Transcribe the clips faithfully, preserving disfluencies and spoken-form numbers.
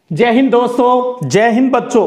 जय हिंद दोस्तों, जय हिंद बच्चों।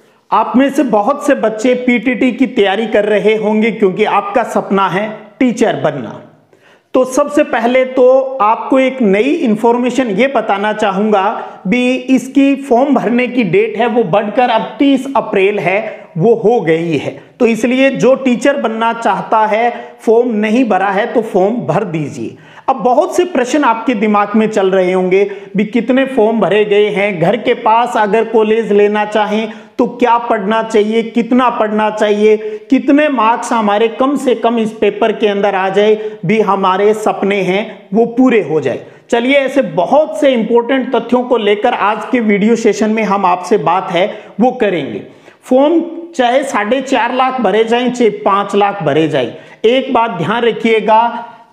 आप में से बहुत से बच्चे पीटीटी की तैयारी कर रहे होंगे क्योंकि आपका सपना है टीचर बनना। तो सबसे पहले तो आपको एक नई इंफॉर्मेशन ये बताना चाहूंगा भी इसकी फॉर्म भरने की डेट है वो बढ़कर अब तीस अप्रैल है, वो हो गई है। तो इसलिए जो टीचर बनना चाहता है, फॉर्म नहीं भरा है तो फॉर्म भर दीजिए। अब बहुत से प्रश्न आपके दिमाग में चल रहे होंगे भी कितने फॉर्म भरे गए हैं, घर के पास अगर कॉलेज लेना चाहें तो क्या पढ़ना चाहिए, कितना पढ़ना चाहिए, कितने मार्क्स हमारे कम से कम इस पेपर के अंदर आ जाए भी हमारे सपने हैं वो पूरे हो जाए। चलिए, ऐसे बहुत से इंपॉर्टेंट तथ्यों को लेकर आज के वीडियो सेशन में हम आपसे बात है वो करेंगे। फॉर्म चाहे साढ़े चार लाख भरे जाए चाहे पांच लाख भरे जाए, एक बात ध्यान रखिएगा,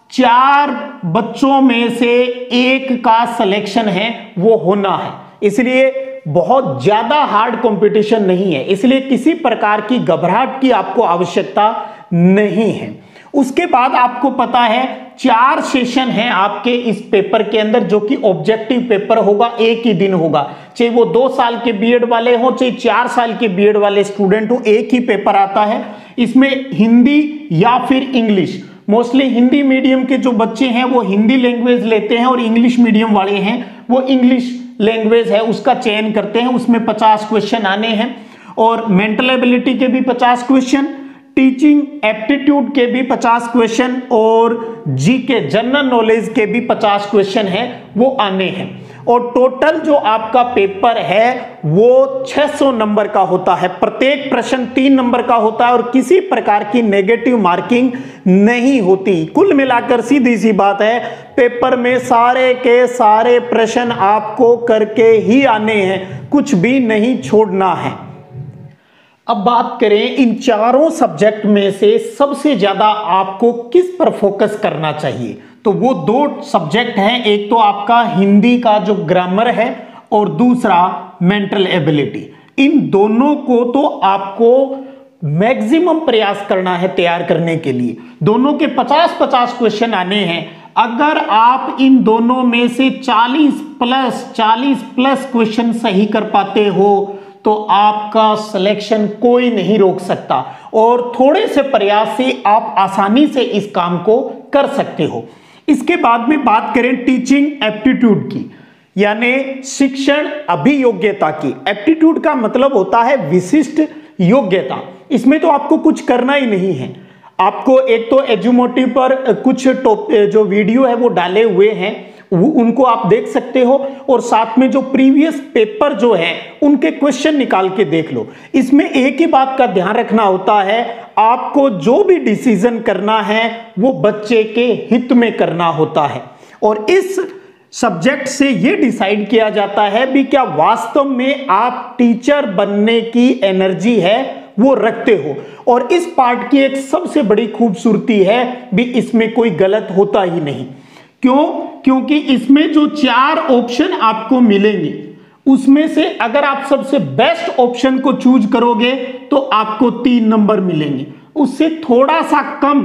चार बच्चों में से एक का सिलेक्शन है वो होना है। इसलिए बहुत ज्यादा हार्ड कंपटीशन नहीं है, इसलिए किसी प्रकार की घबराहट की आपको आवश्यकता नहीं है। उसके बाद आपको पता है चार सेशन हैं आपके इस पेपर के अंदर जो कि ऑब्जेक्टिव पेपर होगा, एक ही दिन होगा। चाहे वो दो साल के बीएड वाले हो चाहे चार साल के बीएड वाले स्टूडेंट हो, एक ही पेपर आता है। इसमें हिंदी या फिर इंग्लिश, मोस्टली हिंदी मीडियम के जो बच्चे हैं वो हिंदी लैंग्वेज लेते हैं और इंग्लिश मीडियम वाले हैं वो इंग्लिश लैंग्वेज है उसका चयन करते हैं। उसमें पचास क्वेश्चन आने हैं और मेंटल एबिलिटी के भी पचास क्वेश्चन, टीचिंग एप्टीट्यूड के भी पचास क्वेश्चन और जीके जनरल नॉलेज के भी पचास क्वेश्चन हैं वो आने हैं। और टोटल जो आपका पेपर है वो छह सौ नंबर का होता है। प्रत्येक प्रश्न तीन नंबर का होता है और किसी प्रकार की नेगेटिव मार्किंग नहीं होती। कुल मिलाकर सीधी सी बात है, पेपर में सारे के सारे प्रश्न आपको करके ही आने हैं, कुछ भी नहीं छोड़ना है। अब बात करें इन चारों सब्जेक्ट में से सबसे ज्यादा आपको किस पर फोकस करना चाहिए, तो वो दो सब्जेक्ट हैं, एक तो आपका हिंदी का जो ग्रामर है और दूसरा मेंटल एबिलिटी। इन दोनों को तो आपको मैक्सिमम प्रयास करना है तैयार करने के लिए। दोनों के पचास पचास क्वेश्चन आने हैं। अगर आप इन दोनों में से चालीस प्लस चालीस प्लस क्वेश्चन सही कर पाते हो तो आपका सिलेक्शन कोई नहीं रोक सकता और थोड़े से प्रयास से आप आसानी से इस काम को कर सकते हो। इसके बाद में बात करें टीचिंग एप्टीट्यूड की, यानी शिक्षण अभियोग्यता की। एप्टीट्यूड का मतलब होता है विशिष्ट योग्यता। इसमें तो आपको कुछ करना ही नहीं है। आपको एक तो एजुमोटिव पर कुछ टॉप जो वीडियो है वो डाले हुए हैं, उनको आप देख सकते हो और साथ में जो प्रीवियस पेपर जो है उनके क्वेश्चन निकाल के देख लो। इसमें एक ही बात का ध्यान रखना होता है, आपको जो भी डिसीजन करना है वो बच्चे के हित में करना होता है और इस सब्जेक्ट से ये डिसाइड किया जाता है भी क्या वास्तव में आप टीचर बनने की एनर्जी है वो रखते हो। और इस पार्ट की एक सबसे बड़ी खूबसूरती है भी इसमें कोई गलत होता ही नहीं। क्यों? क्योंकि इसमें जो चार ऑप्शन आपको मिलेंगे उसमें से अगर आप सबसे बेस्ट ऑप्शन को चूज करोगे तो आपको तीन नंबर मिलेंगे, उससे थोड़ा सा कम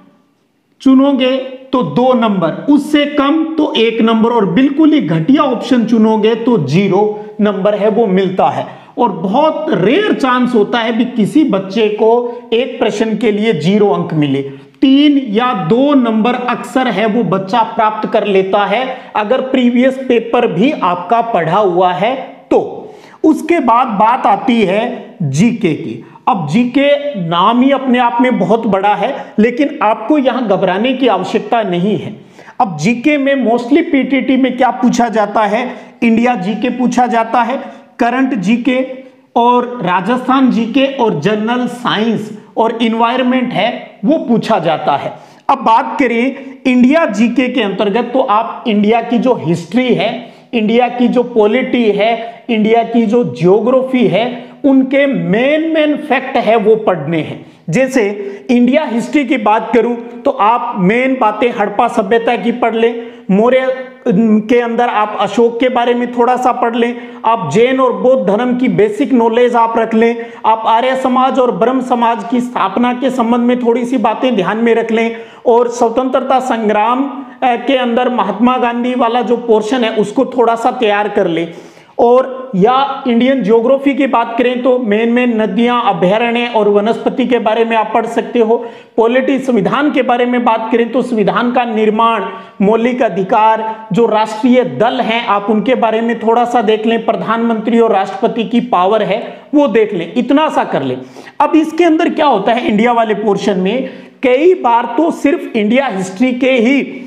चुनोगे तो दो नंबर, उससे कम तो एक नंबर और बिल्कुल ही घटिया ऑप्शन चुनोगे तो जीरो नंबर है वो मिलता है। और बहुत रेयर चांस होता है भी किसी बच्चे को एक प्रश्न के लिए जीरो अंक मिले। तीन या दो नंबर अक्सर है वो बच्चा प्राप्त कर लेता है अगर प्रीवियस पेपर भी आपका पढ़ा हुआ है तो। उसके बाद बात आती है जीके की। अब जीके नाम ही अपने आप में बहुत बड़ा है लेकिन आपको यहां घबराने की आवश्यकता नहीं है। अब जीके में मोस्टली पीटीटी में क्या पूछा जाता है, इंडिया जीके पूछा जाता है, करंट जीके और राजस्थान जीके और जनरल साइंस और इन्वायरमेंट है वो पूछा जाता है। अब बात करें इंडिया जीके के अंतर्गत तो आप इंडिया की जो हिस्ट्री है, इंडिया की जो पॉलिटी है, इंडिया की जो ज्योग्राफी है, उनके मेन मेन फैक्ट है वो पढ़ने हैं। जैसे इंडिया हिस्ट्री की बात करूं तो आप मेन बातें हड़प्पा सभ्यता की पढ़ लें, मौर्य के अंदर आप अशोक के बारे में थोड़ा सा पढ़ लें, आप जैन और बौद्ध धर्म की बेसिक नॉलेज आप रख लें, आप आर्य समाज और ब्रह्म समाज की स्थापना के संबंध में थोड़ी सी बातें ध्यान में रख लें और स्वतंत्रता संग्राम के अंदर महात्मा गांधी वाला जो पोर्शन है उसको थोड़ा सा तैयार कर लें। और या इंडियन ज्योग्राफी की बात करें तो मेन मेन नदियां, अभयारण्य और वनस्पति के बारे में आप पढ़ सकते हो। पॉलिटी, संविधान के बारे में बात करें तो संविधान का निर्माण, मौलिक अधिकार, जो राष्ट्रीय दल हैं आप उनके बारे में थोड़ा सा देख लें, प्रधानमंत्री और राष्ट्रपति की पावर है वो देख लें, इतना सा कर लें। अब इसके अंदर क्या होता है, इंडिया वाले पोर्शन में कई बार तो सिर्फ इंडिया हिस्ट्री के ही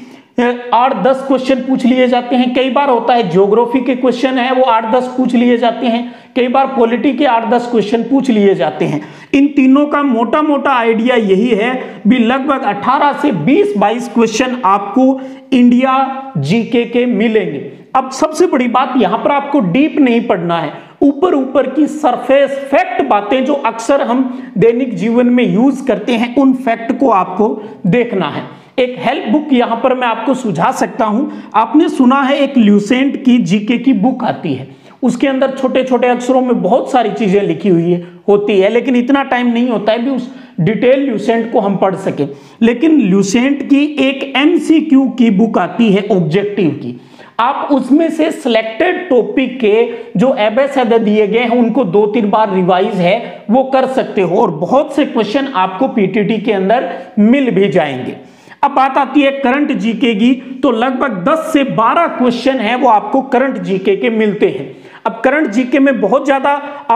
आठ दस क्वेश्चन पूछ लिए जाते हैं, कई बार होता है ज्योग्राफी के क्वेश्चन है वो आठ दस पूछ लिए जाते हैं, कई बार पॉलिटी के आठ दस क्वेश्चन पूछ लिए जाते हैं। इन तीनों का मोटा मोटा आइडिया यही है भी लगभग अठारह से बीस बाईस क्वेश्चन आपको इंडिया जीके के मिलेंगे। अब सबसे बड़ी बात यहां पर आपको डीप नहीं पढ़ना है, ऊपर ऊपर की सरफेस फैक्ट बातें जो अक्सर हम दैनिक जीवन में यूज करते हैं उन फैक्ट को आपको देखना है। एक हेल्प बुक यहां पर मैं आपको सुझा सकता हूं, आपने सुना है एक ल्यूसेंट की जीके की बुक आती है, उसके अंदर छोटे छोटे अक्षरों में बहुत सारी चीजें लिखी हुई है होती है, लेकिन इतना टाइम नहीं होता है भी उस डिटेल ल्यूसेंट को हम पढ़ सके। लेकिन ल्यूसेंट की एक एमसीक्यू की बुक आती है ऑब्जेक्टिव की, आप उसमें से सिलेक्टेड टॉपिक के जो एबेसड दिए गए हैं उनको दो तीन बार रिवाइज है वो कर सकते हो और बहुत से क्वेश्चन आपको पीटीटी के अंदर मिल भी जाएंगे। अब बात आती है करंट जीके की, तो लगभग दस से बारह क्वेश्चन है वो आपको करंट जीके के मिलते हैं। अब करंट जीके में बहुत ज्यादा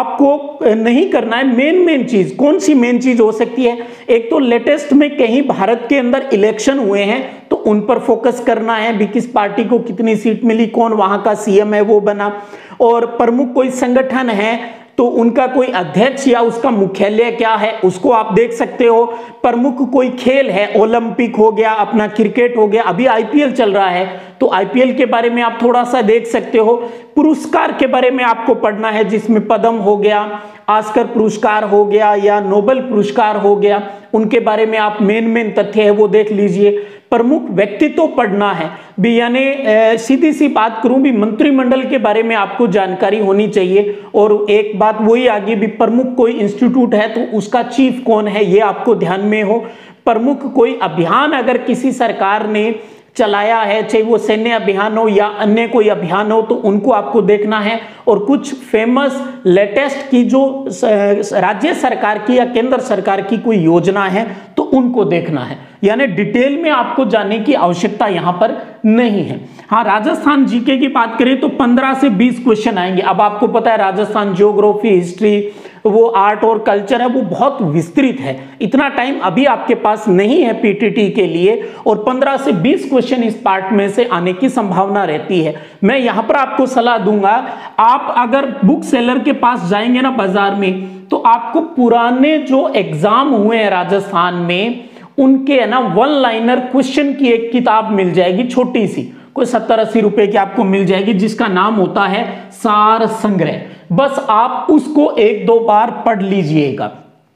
आपको नहीं करना है, मेन मेन चीज कौन सी मेन चीज हो सकती है, एक तो लेटेस्ट में कहीं भारत के अंदर इलेक्शन हुए हैं तो उन पर फोकस करना है भी किस पार्टी को कितनी सीट मिली, कौन वहां का सीएम है वो बना, और प्रमुख कोई संगठन है तो उनका कोई अध्यक्ष या उसका मुख्यालय क्या है उसको आप देख सकते हो। प्रमुख कोई खेल है, ओलंपिक हो गया, अपना क्रिकेट हो गया, अभी आईपीएल चल रहा है तो आईपीएल के बारे में आप थोड़ा सा देख सकते हो। पुरस्कार के बारे में आपको पढ़ना है जिसमें पद्म हो गया, ऑस्कर पुरस्कार हो गया या नोबेल पुरस्कार हो गया, उनके बारे में आप मेन मेन तथ्य है वो देख लीजिए। प्रमुख व्यक्तित्व तो पढ़ना है भी, यानी सीधी सी बात करूं भी मंत्रिमंडल के बारे में आपको जानकारी होनी चाहिए। और एक बात वही आगे भी, प्रमुख कोई इंस्टीट्यूट है तो उसका चीफ कौन है ये आपको ध्यान में हो। प्रमुख कोई अभियान अगर किसी सरकार ने चलाया है, चाहे वो सैन्य अभियान हो या अन्य कोई अभियान हो, तो उनको आपको देखना है। और कुछ फेमस लेटेस्ट की जो राज्य सरकार की या केंद्र सरकार की कोई योजना है तो उनको देखना है, यानी डिटेल में आपको जानने की आवश्यकता यहां पर नहीं है। हाँ, राजस्थान जीके की बात करें तो पंद्रह से बीस क्वेश्चन आएंगे। अब आपको पता है राजस्थान ज्योग्राफी, हिस्ट्री, वो आर्ट और कल्चर है वो बहुत विस्तृत है, इतना टाइम अभी आपके पास नहीं है पीटीटी के लिए, और पंद्रह से बीस क्वेश्चन इस पार्ट में से आने की संभावना रहती है। मैं यहां पर आपको सलाह दूंगा, आप अगर बुक सेलर के पास जाएंगे ना बाजार में तो आपको पुराने जो एग्जाम हुए हैं राजस्थान में उनके है ना वन लाइनर क्वेश्चन की एक किताब मिल जाएगी, छोटी सी, कोई सत्तर अस्सी रुपए की आपको मिल जाएगी, जिसका नाम होता है सार संग्रह। बस आप उसको एक दो बार पढ़ लीजिएगा।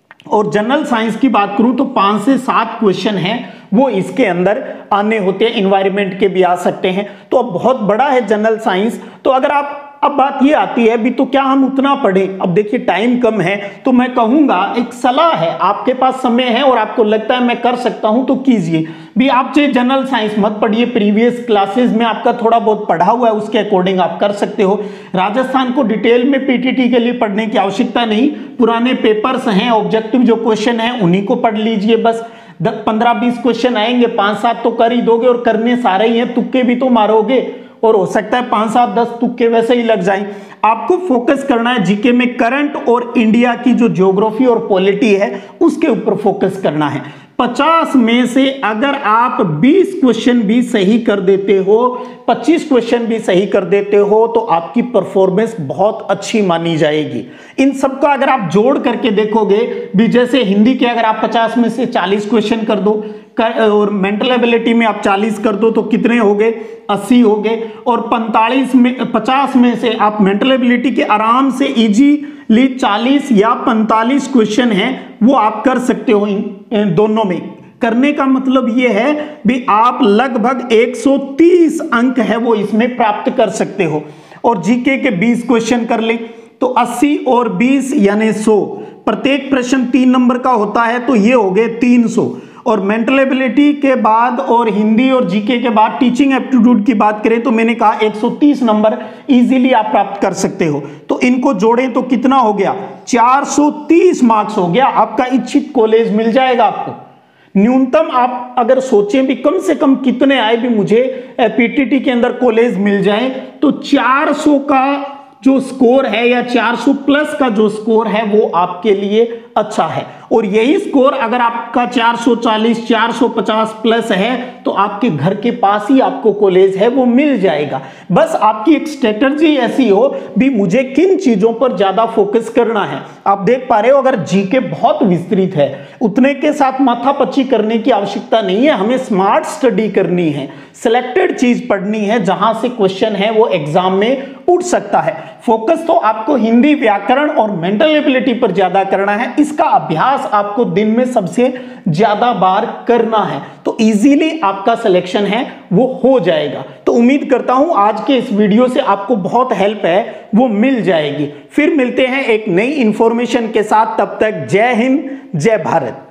और जनरल साइंस की बात करूं तो पांच से सात क्वेश्चन हैं वो इसके अंदर आने होते हैं, इन्वायरमेंट के भी आ सकते हैं, तो अब बहुत बड़ा है जनरल साइंस। तो अगर आप, अब बात ये आती है भी तो क्या हम उतना पढ़ें, अब देखिए टाइम कम है तो मैं कहूंगा एक सलाह है, आपके पास समय है और आपको लगता है मैं कर सकता हूं तो कीजिए भी। आप चाहे जनरल साइंस मत पढ़िए, प्रीवियस क्लासेस में आपका थोड़ा बहुत पढ़ा हुआ है उसके अकॉर्डिंग आप कर सकते हो। राजस्थान को डिटेल में पीटीटी के लिए पढ़ने की आवश्यकता नहीं, पुराने पेपर्स हैं, ऑब्जेक्टिव जो क्वेश्चन है उन्हीं को पढ़ लीजिए। बस दस पंद्रह बीस क्वेश्चन आएंगे, पांच सात तो कर ही दोगे, और करने सारे ही हैं, तुक्के भी तो मारोगे और हो सकता है पांच सात दस तुक्के वैसे ही लग जाएं। आपको फोकस करना है जीके में करंट और इंडिया की जो ज्योग्राफी और पॉलिटी है उसके ऊपर फोकस करना है। पचास में से अगर आप बीस क्वेश्चन भी सही कर देते हो, पच्चीस क्वेश्चन भी सही कर देते हो तो आपकी परफॉर्मेंस बहुत अच्छी मानी जाएगी। इन सबका अगर आप जोड़ करके देखोगे भी, जैसे हिंदी के अगर आप पचास में से चालीस क्वेश्चन कर दो और मेंटल एबिलिटी में आप चालीस कर दो तो कितने हो गए, अस्सी हो गए। और पैंतालीस में पचास में से आप मेंटल एबिलिटी के आराम से इजीली चालीस या पैंतालीस क्वेश्चन हैं वो आप कर सकते हो। इन, इन दोनों में करने का मतलब ये है भी आप लगभग एक सौ तीस अंक है वो इसमें प्राप्त कर सकते हो। और जीके के बीस क्वेश्चन कर ले तो अस्सी और बीस यानी सौ, प्रत्येक प्रश्न तीन नंबर का होता है तो ये हो गए तीन सौ। और मेंटल एबिलिटी के बाद और हिंदी और जीके के बाद टीचिंग एप्टीट्यूड की बात करें तो मैंने कहा एक सौ तीस नंबर इजीली आप प्राप्त कर सकते हो। तो इनको जोड़ें तो कितना हो गया, चार सौ तीस मार्क्स हो गया, आपका इच्छित कॉलेज मिल जाएगा आपको। न्यूनतम आप अगर सोचें भी कम से कम कितने आए भी मुझे पीटीटी के अंदर कॉलेज मिल जाए, तो चार सौ का जो स्कोर है या चार सौ प्लस का जो स्कोर है वो आपके लिए अच्छा है। और यही स्कोर अगर आपका चार सौ चालीस चार सौ पचास प्लस है तो आपके घर के पास ही आपको कॉलेज है वो मिल जाएगा। बस आपकी एक स्ट्रेटजी ऐसी हो भी मुझे किन चीजों पर ज्यादा फोकस करना है। आप देख पा रहे हो अगर जीके बहुत विस्तृत है, उतने के साथ माथापच्ची करने की आवश्यकता नहीं है, हमें स्मार्ट स्टडी करनी है, सिलेक्टेड चीज पढ़नी है जहां से क्वेश्चन है वो एग्जाम में उठ सकता है। फोकस तो आपको हिंदी, व्याकरण और मेंटल एबिलिटी पर ज्यादा करना है, इसका अभ्यास आपको दिन में सबसे ज्यादा बार करना है, तो इजीली आपका सिलेक्शन है वो हो जाएगा। तो उम्मीद करता हूं आज के इस वीडियो से आपको बहुत हेल्प है वो मिल जाएगी। फिर मिलते हैं एक नई इंफॉर्मेशन के साथ, तब तक जय हिंद जय भारत।